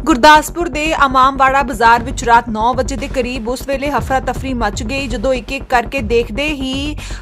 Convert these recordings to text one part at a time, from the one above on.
गुरदासपुर के अमामवाड़ा बाजार विच रात 9 बजे के करीब उस वेले हफरा तफरी मच गई जदों एक एक करके देखते ही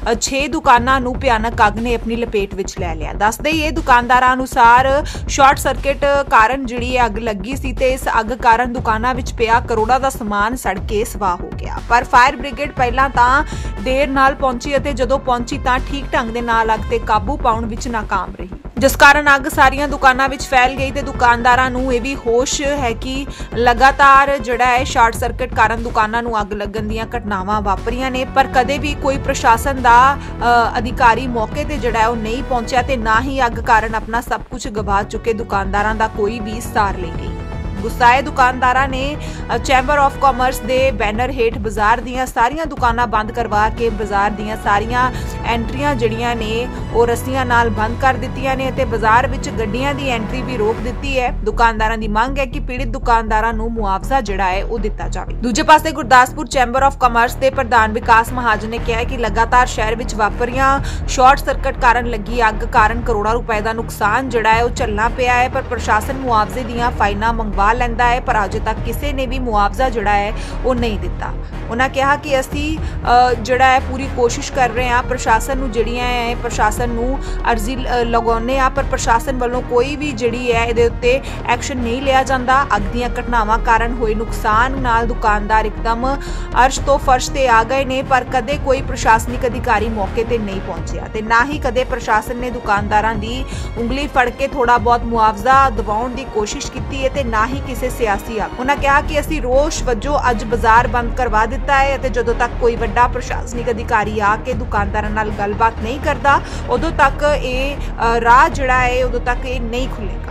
6 दुकानां नूं भयानक अग ने अपनी लपेट विच लै लिया। दसदे ये दुकानदारां अनुसार शॉर्ट सर्किट कारण जिहड़ी अग लगी सी ते इस अग कारण दुकानां विच पिया करोड़ां दा समान सड़ के स्वाह हो गया। पर फायर ब्रिगेड पहलां तां देर नाल पहुंची अते जदों पहुंची तां ठीक ढंग दे नाल अग ते काबू पाउण विच नाकाम रही, जिस कारण अग सारियां दुकानां विच फैल गई ते दुकानदारां नूं इह वी होश है कि लगातार जिहड़ा है शॉर्ट सर्किट कारण दुकानां नूं अग लगन दीयां घटनावां वापरियां ने, पर कदे भी कोई प्रशासन दा अधिकारी मौके ते जिहड़ा है ओह नहीं पहुंचिया ते ना ही अग कारण अपना सब कुछ गवा चुके दुकानदारां दा कोई भी सार ले गई। गुस्साए दुकानदारां ने चैंबर ऑफ कॉमर्स दे बैनर हेठ बाजार दीयां सारियां दुकानां बंद करवा के बाजार दीयां सारियां एंट्रियां जिहड़ियां ने ओह रस्सियां नाल बंद कर दित्तियां ने ते बाजार विच गड्डियां दी एंट्री भी रोक दित्ती है। दुकानदारां दी मंग है कि पीड़ित दुकानदारां नूं मुआवजा जिहड़ा है ओह दित्ता जावे। दूजे पासे गुरदासपुर चैंबर ऑफ कॉमर्स दे प्रधान विकास महाजन ने कहा कि लगातार शहर विच वापरियां शॉर्ट सर्किट कारण लगी अग कारण करोड़ां रुपए दा नुकसान जिहड़ा है ओह झल्लना पिया है, पर प्रशासन मुआवजे दीयां फाइलां मंगवा लैंदा है, पर अजे तक किसी ने भी मुआवजा जिहड़ा है वो नहीं दिता। उन्होंने कहा कि असी जिहड़ा है पूरी कोशिश कर रहे हैं, प्रशासन नूं जिहड़ियां है प्रशासन नूं अर्जी लगाउने आ, पर प्रशासन वालों कोई भी जिहड़ी है इहदे उत्ते एक्शन नहीं लिया जाता। अग दीयां घटनावां कारण होए नुकसान नाल दुकानदार एकदम अर्श तो फर्श ते आ गए ने, पर कदे कोई प्रशासनिक अधिकारी मौके ते नहीं पहुंचिया ते ना ही कदे प्रशासन ने दुकानदारां दी उंगली फड़ के थोड़ा बहुत मुआवजा दिवाउण दी कोशिश कीती है ते ना ही किसी सियासी आ। उन्होंने कहा कि असी रोष वजों अज बाजार बंद करवा दिता है ते जदों तक कोई वड्डा प्रशासनिक अधिकारी आके दुकानदारां नाल गलबात नहीं करता उदों तक ये राह जिहड़ा है उदों तक ये नहीं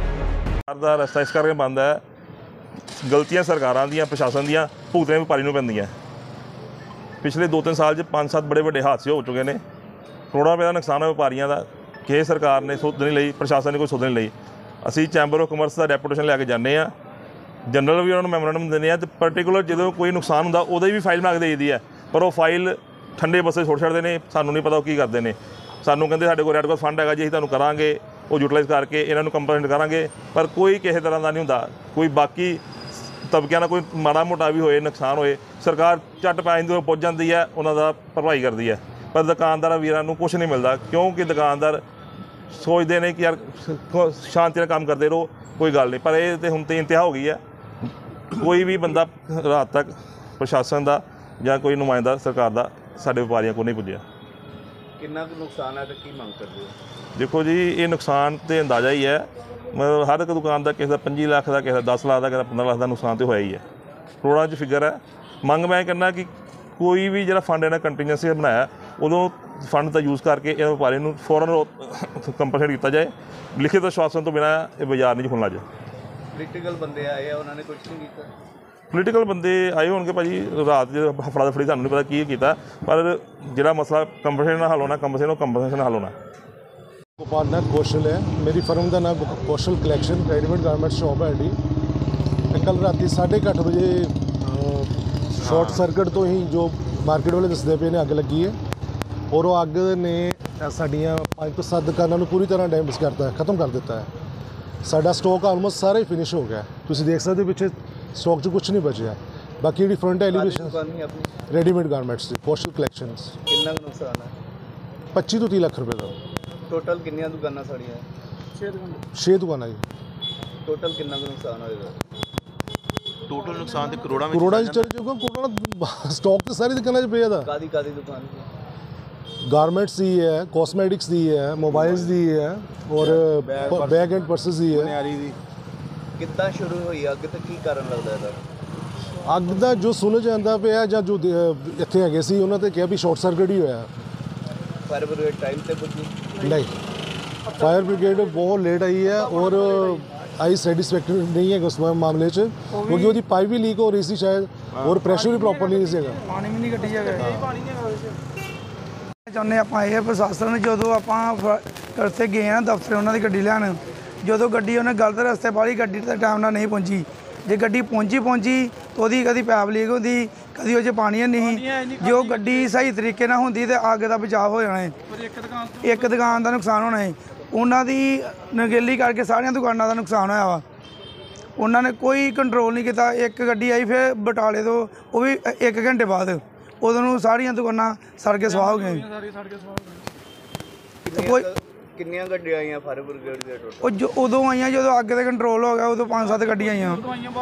खुलेगा। रस्ता इस करके बंद है, गलतियां सरकारां दियां प्रशासन दियां भुगतने व्यापारी नूं पैंदियां। पिछले 2-3 साल 5-7 बड़े बड़े हादसे हो चुके हैं, करोड़ां रुपए का नुकसान है व्यापारियों का, कि सरकार ने सुध नहीं लई, प्रशासन ने कोई सुध नहीं लई। असी चैंबर ऑफ कॉमर्स का डेपूटेशन लैके जाने आ, जनरल भी उन्होंने मैमोरेंडम देने तो पर्टिकुलर जो कोई नुकसान होंदा उहदी भी फाइल बना के दे दी है, पर वो फाइल ठंडे बस्से छोड़ छड़ते हैं, सानू नहीं पता वो की करते हैं। सानू कहते साडे कोल रेड क्रॉस फंड है जी, असीं तुहानूं करांगे, वो यूटिलाइज करके इन्हां नूं कंप्लेंट करांगे, पर कोई किसी तरह का नहीं होंदा। कोई बाकी तबकिਆਂ ਦਾ कोई माड़ा मोटा भी होए नुकसान होए सरकार झट पै जाती पहुँच जाती है, उन्हों का भरपाई करती है, पर दुकानदार वीरां नूं कुछ नहीं मिलता, क्योंकि दुकानदार सोचते हैं कि यार शांति काम करते रहो, कोई गल नहीं। पर यह तो हुण तो इंतहा हो गई है, कोई भी बंदा रात तक प्रशासन का या कोई नुमाइंदा सरकार का साडे व्यापारियों को नहीं पुज्या। कितना नुकसान है तो की मंग करते हो? देखो जी, ये नुकसान तो अंदाज़ा ही है, मतलब हर एक दुकान का किसी का 25 लाख का, किसी 10 लाख का, किसी 15 लाख का नुकसान तो होया ही है, करोड़ों च फिगर है। मंग मैं कहना कि कोई भी जो फंड इन्हें कंटीजेंसी बनाया उदों फंड का यूज़ करके इन व्यापारी नूं फौरन कंपनसेट किया जाए, लिखित आश्वासन तो बिना ये बाजार नहीं खुलना जाए। पोलीटिकल बंदे आए उन्होंने कुछ नहीं किया? पोलीटिकल बंदे आए होंगे भाजी, रात जो हफड़ा दफड़ी सानूं नहीं पता की किया, पर जो मसला कंपनसेशन हल होना कंपनसेशन हल होना। गोपाल नाथ कौशल है, मेरी फर्म का नाम Kaushal collection readymade garment shop है जी। कल रात 8:30 बजे शॉर्ट सर्किट तो ही जो मार्केट वाले दसदे पे ने अग लगी है, और वो अग ने साड़ियाँ 5 ਤੋਂ 7 दुकानों को पूरी तरह डैमेज करता है, ख़त्म कर दिता है। साडा स्टॉक ऑलमोस्ट सारा ही फिनिश हो गया, तुसीं देख सकते पिछे स्टॉक च कुछ नहीं बचा। बाकी जी फ्रंट एलिवेशन रेडीमेड गारमेंट्स की कौशल कलैक्शंस। कितना नुकसान है? 25 ਤੋਂ 30 ਲੱਖ रुपए का। टोटल कितनी दुकाना साड़ियाँ? 6 दुकाना जी। टोटल कितना नुकसान होएगा? टोटल नुकसान तो करोड़ा में चल चुका, करोड़ा स्टॉक तो सारी दुकाना पे था। कादी दुकान? गारमेंट्स दी है, कॉस्मेटिक्स दी है, मोबाइल्स दी है, और बैग एंड पर्सेस दी है। कितना शुरू हुई अग तो की कारण लगता है? अग का जो सुन जाता पे जो इतने है सी उन्होंने कहा भी शॉर्ट सर्किट ही होया। फायर ब्रिगेड टाइम से पुजी नहीं, फायर ब्रिगेड बहुत लेट आई है, और आई सैटिस्फैक्टरी नहीं है उस मामले च, क्योंकि वो पाइप भी लीक हो रही थी शायद, और प्रेशर भी प्रॉपर नहीं सीगा, पानी भी नहीं कटी चाहते आप ये प्रशासन जो आप रस्ते गए ना दफ्तर उन्होंने गड्डी लैन, जो गड्डी उन्हें गलत रस्ते पाली, गड्डी तो टाइम नहीं पहुँची, जो गड्डी पहुँची तो वही कभी पैप लीक होती, कभी वो पानी नहीं, जो गड्डी सही तरीके ना होंगी तो अग का बचाव हो जाना है। एक दुकान का नुकसान होना है, उन्होंने नगेली करके सारिया दुकानों का नुकसान होया वा। ਉਹਨਾਂ ਨੇ ਕੋਈ ਕੰਟਰੋਲ ਨਹੀਂ ਕੀਤਾ। ਇੱਕ ਗੱਡੀ ਆਈ ਫਿਰ ਬਟਾਲੇ ਤੋਂ, ਉਹ ਵੀ 1 ਘੰਟੇ ਬਾਅਦ, ਉਦੋਂ ਨੂੰ ਸਾਰੀਆਂ ਦੁਕਾਨਾਂ ਸੜ ਕੇ ਸਵਾਹ ਹੋ ਗਈਆਂ। ਕੋਈ ਕਿੰਨੀਆਂ ਗੱਡੀਆਂ ਆਈਆਂ ਫਾਇਰ ਬ੍ਰਿਗੇਡ ਦੇ ਟੋਟਲ? ਉਹ ਉਦੋਂ ਆਈਆਂ ਜਦੋਂ ਅੱਗ ਤੇ ਕੰਟਰੋਲ ਹੋ ਗਿਆ, ਉਦੋਂ 5-7 ਗੱਡੀਆਂ ਆਈਆਂ।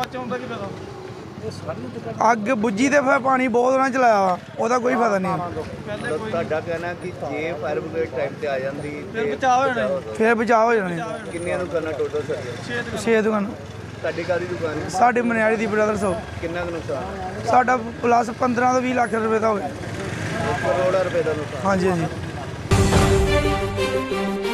ਅੱਗ ਬੁੱਝੀ ਤੇ ਫਿਰ ਪਾਣੀ ਬਹੁਤ ਉਹਨਾਂ ਚਲਾਇਆ ਵਾ, ਉਹਦਾ ਕੋਈ ਫਾਇਦਾ ਨਹੀਂ। ਤੁਹਾਡਾ ਕਹਿਣਾ ਕਿ ਜੇ ਫਾਇਰ ਬ੍ਰਿਗੇਡ ਟਾਈਮ ਤੇ ਆ ਜਾਂਦੀ ਫਿਰ ਬਚਾਅ ਹੋ ਜਾਣਾ। ਕਿੰਨੀਆਂ ਦੁਕਾਨਾਂ ਟੋਟਲ ਸੜੀਆਂ? 6 ਦੁਕਾਨਾਂ। ਤੁਹਾਡੀ ਕਾਹਦੀ ਦੁਕਾਨ ਹੈ? ਸਾਡੇ ਮਨਿਆਰੀ ਦੀ ਬ੍ਰਦਰਸ ਹੋ, ਕਿੰਨਾ ਕੁ ਨੁਕਸਾਨ? ਸਾਡਾ ਪਲੱਸ 15 ਤੋਂ 20 ਲੱਖ ਰੁਪਏ ਦਾ ਹੋ ਗਿਆ। ਕਰੋੜਾਂ ਰੁਪਏ ਦਾ ਨੁਕਸਾਨ। ਹਾਂਜੀ ਹਾਂਜੀ।